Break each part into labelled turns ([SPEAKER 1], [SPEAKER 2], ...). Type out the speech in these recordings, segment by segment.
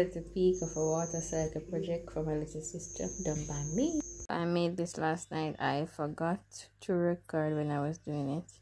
[SPEAKER 1] little peek of a water cycle project for my little sister done by me. I made this last night. I forgot to record when I was doing it.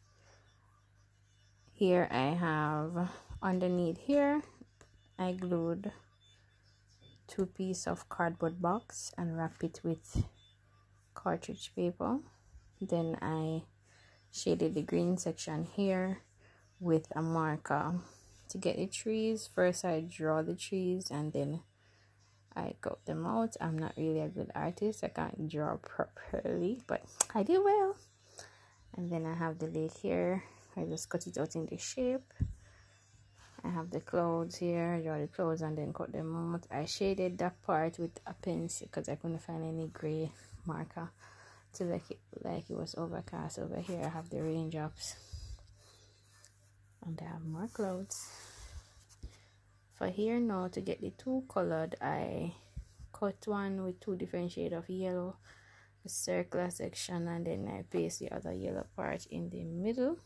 [SPEAKER 1] Here I have underneath here I glued 2 pieces of cardboard box and wrap it with cartridge paper. Then I shaded the green section here with a marker to get the trees. First I draw the trees and then I cut them out. I'm not really a good artist. I can't draw properly, but I did well. And then I have the lake here. I just cut it out in the shape. I have the clouds here. I draw the clouds and then cut them out. I shaded that part with a pencil because I couldn't find any gray marker to make it like it was overcast. Over here I have the raindrops and I have more clouds. For here now, to get the 2 colored, I cut one with 2 different shades of yellow, a circular section, and then I paste the other yellow part in the middle.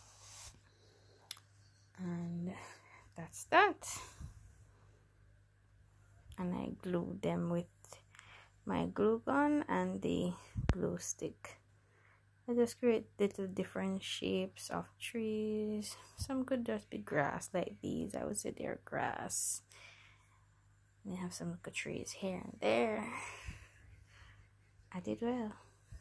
[SPEAKER 1] And that's that. And I glue them with my glue gun and the glue stick. I just create little different shapes of trees. Some could just be grass like these. I would say they're grass. They have some little trees here and there. I did well.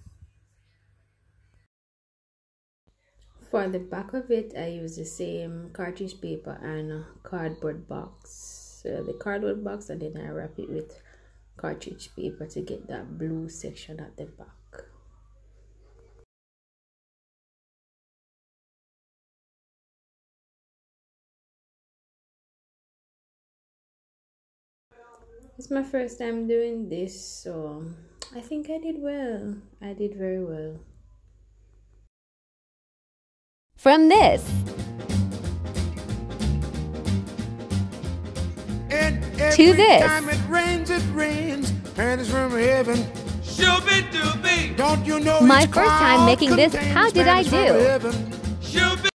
[SPEAKER 1] For the back of it, I use the same cartridge paper and cardboard box. So the cardboard box, and then I wrap it with cartridge paper to get that blue section at the back. It's my first time doing this, so I think I did well. I did very well.
[SPEAKER 2] From this. To this.
[SPEAKER 3] Time it rains, and it's from heaven. Don't you know
[SPEAKER 2] My first time making this, how did I do?